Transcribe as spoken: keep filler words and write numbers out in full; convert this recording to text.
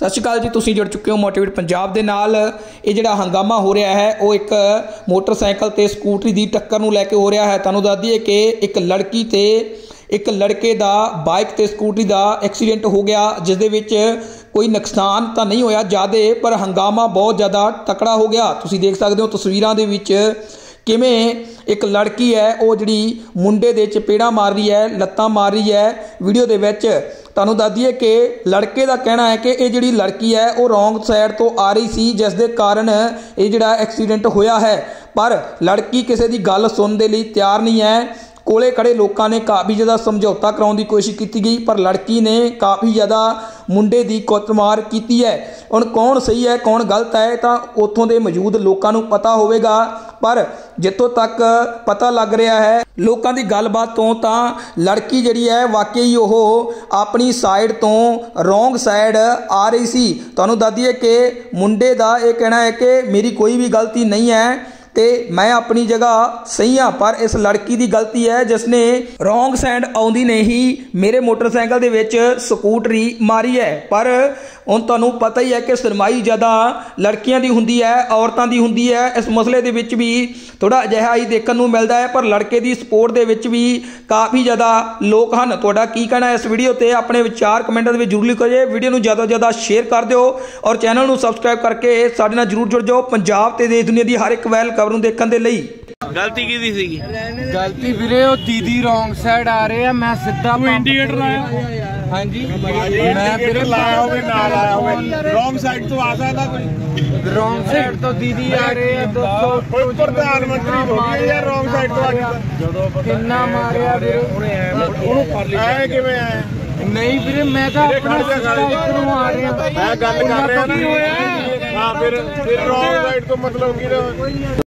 सत श्री अकाल जी, तुसीं जुड़ चुके हो मोटिवेट पंजाब दे नाल। ये जिहड़ा हंगामा हो रहा है वो एक मोटरसाइकिल ते स्कूटरी की टक्कर नूं लैके हो रहा है। तुहानूं दस दईए कि एक लड़की ते एक लड़के दा बाइक ते स्कूटरी दा एक्सीडेंट हो गया, जिस दे विच कोई नुकसान तो नहीं होया ज़्यादा, पर हंगामा बहुत ज़्यादा तकड़ा हो गया। तुसीं देख सकते हो तस्वीरां दे विच किवें एक लड़की है वो जिहड़ी मुंडे दे चपेड़ा मार रही है, लत्तां मार रही है। वीडियो दे विच तुहानूं दस दईए कि लड़के का कहना है कि ये जिहड़ी लड़की है वो रोंग साइड तो आ रही सी, जिस दे कारण ये जिहड़ा एक्सीडेंट होया है। पर लड़की किसी की गल सुनने लई तैयार नहीं है। कोले खड़े लोगों ने काफ़ी ज़्यादा समझौता कराने की कोशिश की गई, पर लड़की ने काफ़ी ज़्यादा मुंडे की कुटमार की है। हुण कौन सही है कौन गलत है तो उत्थों के मौजूद लोगों को पता होगा, पर जितों तक पता लग रहा है लोगों की गलबात तो तां लड़की जिहड़ी है वाकई वो अपनी साइड तो रोंग साइड आ रही सी। तुहानूं दस दईए कि मुंडे का यह कहना है कि मेरी कोई भी गलती नहीं है ते मैं अपनी जगह सही हाँ, पर इस लड़की की गलती है जिसने रोंग साइड आउंदी ने ही मेरे मोटरसाइकिल दे विच स्कूटरी मारी है। पर हुण तुहानूं पता ही है कि सरमाई ज़्यादा लड़कियां दी हुंदी है, औरतां दी हुंदी है। इस मसले दे विच भी थोड़ा अजिहा ही देखने को मिलता है, पर लड़के की सपोर्ट दे विच भी काफ़ी ज़्यादा लोग हैं। तुहाडा की कहना है इस वीडियो ते अपने विचार कमेंटां दे विच जरूर लिखो जे। वीडियो नूं ज़्यादा ज़्यादा शेयर कर दिओ और चैनल नूं सबसक्राइब करके साडे नाल जरूर जुड़ जाओ पंजाब ते देश दुनिया की हर एक वैल खबर नूं देखण दे लई। गलती की सी? गलती वीरे ओ दीदी रोंग साइड आ रहे हैं, मैं सीधा इंडिकेटर लाया। हाँ जी, मैं फिर लाया होवे ना लाया होवे, रोंग साइड तो आ सकदा कोई। रोंग साइड तो दीदी आ रहे हैं दोस्तों। प्रधानमंत्री हो गए यार, रोंग साइड तो आ गया किन्ना मारिया वीरे ਉਹਨੂੰ ਫੜ ਲਿਆ। ਐ ਕਿਵੇਂ ਆਇਆ? नहीं वीरे मैं तो अपना इधरों आ रहे हैं। मैं गल कर रहा ना। हां फिर फिर रोंग साइड तो मतलब की